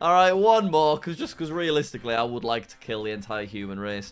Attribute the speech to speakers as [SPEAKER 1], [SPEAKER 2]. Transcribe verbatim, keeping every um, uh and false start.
[SPEAKER 1] Alright, one more, cause just because realistically I would like to kill the entire human race.